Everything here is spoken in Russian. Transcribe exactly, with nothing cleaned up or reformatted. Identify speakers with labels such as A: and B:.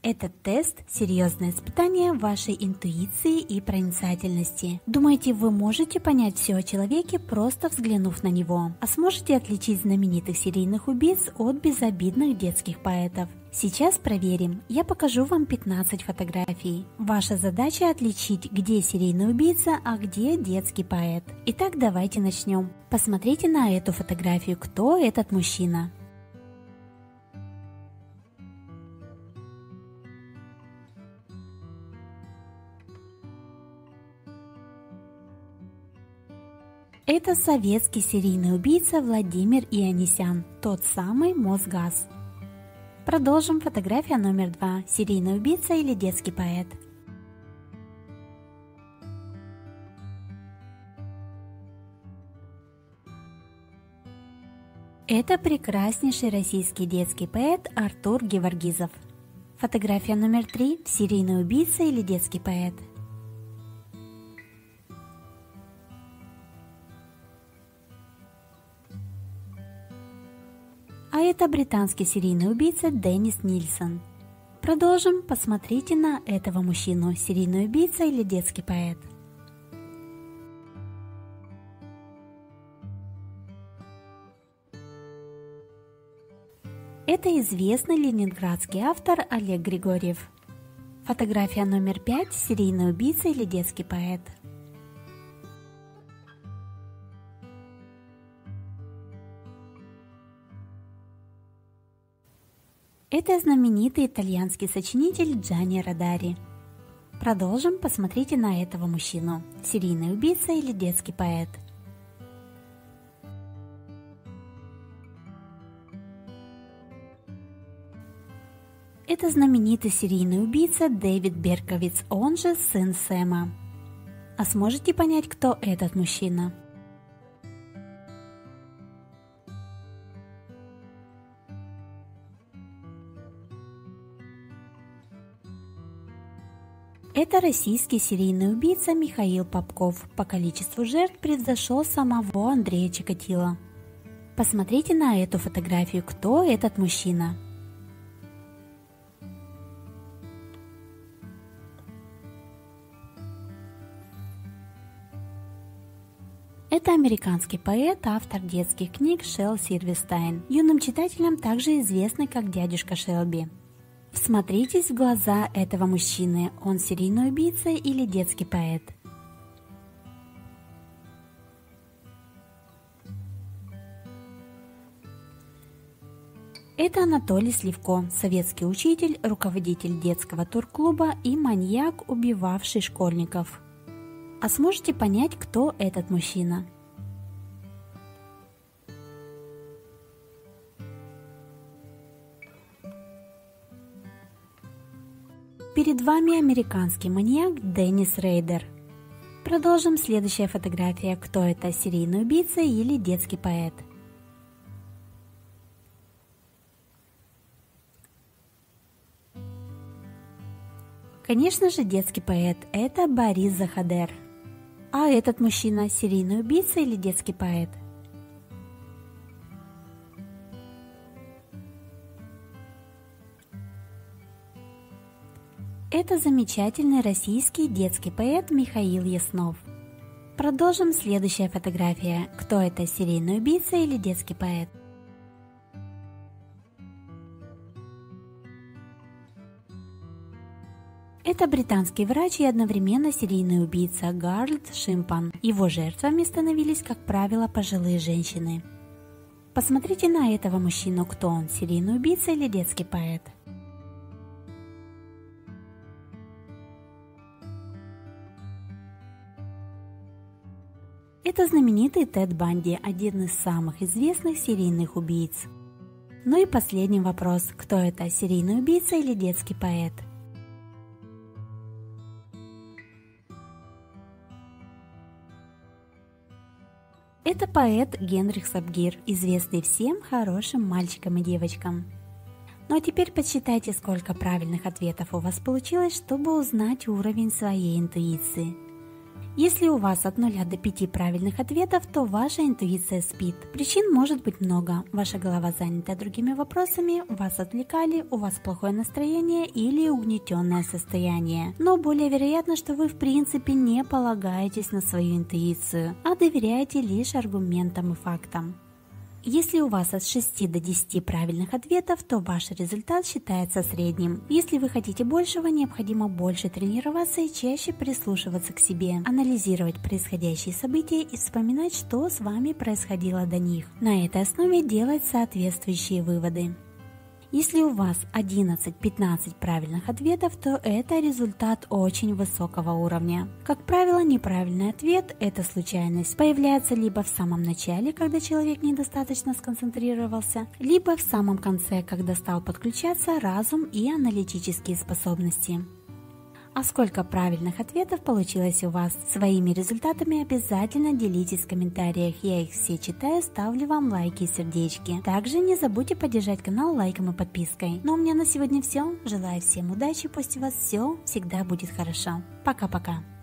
A: Этот тест – серьезное испытание вашей интуиции и проницательности. Думаете, вы можете понять все о человеке, просто взглянув на него? А сможете отличить знаменитых серийных убийц от безобидных детских поэтов? Сейчас проверим. Я покажу вам пятнадцать фотографий. Ваша задача отличить, где серийный убийца, а где детский поэт. Итак, давайте начнем. Посмотрите на эту фотографию, кто этот мужчина. Это советский серийный убийца Владимир Ионисян, тот самый Мосгаз. Продолжим. Фотография номер два. Серийный убийца или детский поэт? Это прекраснейший российский детский поэт Артур Геворгизов. Фотография номер три. Серийный убийца или детский поэт? А это британский серийный убийца Деннис Нильсон. Продолжим. Посмотрите на этого мужчину. Серийный убийца или детский поэт? Это известный ленинградский автор Олег Григорьев. Фотография номер пять. Серийный убийца или детский поэт? Это знаменитый итальянский сочинитель Джанни Родари. Продолжим. Посмотрите на этого мужчину. Серийный убийца или детский поэт? Это знаменитый серийный убийца Дэвид Берковиц, он же сын Сэма. А сможете понять, кто этот мужчина? Это российский серийный убийца Михаил Попков. По количеству жертв превзошел самого Андрея Чикатило. Посмотрите на эту фотографию, кто этот мужчина. Это американский поэт, автор детских книг Шел Сильверстайн, юным читателям также известный как дядюшка Шелби. Всмотритесь в глаза этого мужчины, он серийный убийца или детский поэт? Это Анатолий Сливко, советский учитель, руководитель детского турклуба и маньяк, убивавший школьников. А сможете понять, кто этот мужчина? Перед вами американский маньяк Деннис Рейдер. Продолжим. Следующая фотография. Кто это, серийный убийца или детский поэт? Конечно же, детский поэт. Это Борис Захадер. А этот мужчина серийный убийца или детский поэт? Это замечательный российский детский поэт Михаил Яснов. Продолжим. Следующая фотография. Кто это, серийный убийца или детский поэт? Это британский врач и одновременно серийный убийца Гарольд Шимпан. Его жертвами становились, как правило, пожилые женщины. Посмотрите на этого мужчину, кто он, серийный убийца или детский поэт? Это знаменитый Тед Банди, один из самых известных серийных убийц. Ну и последний вопрос. Кто это, серийный убийца или детский поэт? Это поэт Генрих Сабгир, известный всем хорошим мальчикам и девочкам. Ну а теперь подсчитайте, сколько правильных ответов у вас получилось, чтобы узнать уровень своей интуиции. Если у вас от нуля до пяти правильных ответов, то ваша интуиция спит. Причин может быть много. Ваша голова занята другими вопросами, вас отвлекали, у вас плохое настроение или угнетенное состояние. Но более вероятно, что вы в принципе не полагаетесь на свою интуицию, а доверяете лишь аргументам и фактам. Если у вас от шести до десяти правильных ответов, то ваш результат считается средним. Если вы хотите большего, необходимо больше тренироваться и чаще прислушиваться к себе, анализировать происходящие события и вспоминать, что с вами происходило до них. На этой основе делать соответствующие выводы. Если у вас одиннадцать-пятнадцать правильных ответов, то это результат очень высокого уровня. Как правило, неправильный ответ – это случайность. Появляется либо в самом начале, когда человек недостаточно сконцентрировался, либо в самом конце, когда стал подключаться разум и аналитические способности. А сколько правильных ответов получилось у вас? Своими результатами обязательно делитесь в комментариях, я их все читаю, ставлю вам лайки и сердечки. Также не забудьте поддержать канал лайком и подпиской. Ну а у меня на сегодня все. Желаю всем удачи, пусть у вас все всегда будет хорошо. Пока-пока.